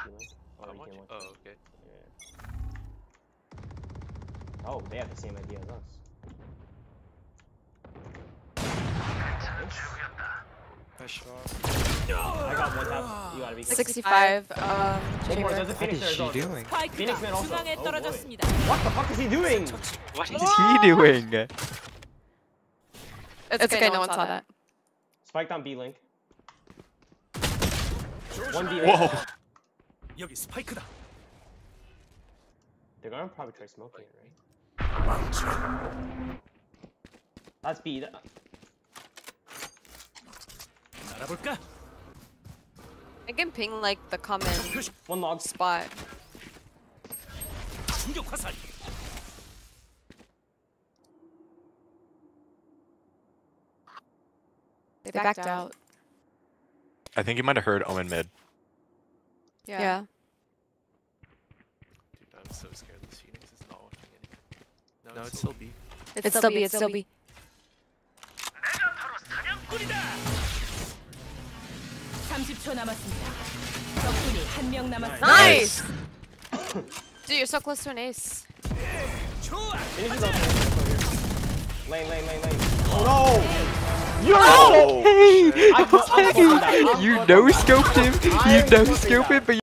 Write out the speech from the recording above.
B-Link. How much? Oh, okay. Yeah. Oh, they have the same idea as us. Nice shot. I got one tap. You gotta be careful. 65. One more, there's a What Phoenix is there as she well. doing? Phoenix man also. 중앙에 Oh, boy. 떨어졌습니다. What the fuck is he doing? What is he doing? It's okay, no one saw that. Spiked on B-Link. One B-Link. Whoa. 여기 스파이크다. They're gonna probably try smoking it, right? That's B. 알아볼까? I can ping like the common One log. spot. 충격 화살. They backed out. I think you might have heard Omen mid. Yeah. Dude, I'm so scared this Phoenix is not watching anything. No, it's still B. It's still B, it's still B. 내가 바로 사냥꾼이다. 30초 남았습니다. 적군이 한 명 남았습니다. Nice! Dude, you're so close to an ace. 좋아. Phoenix is also lane. Oh no! Yo! Hey! I You no scoped him. You no scoped him, but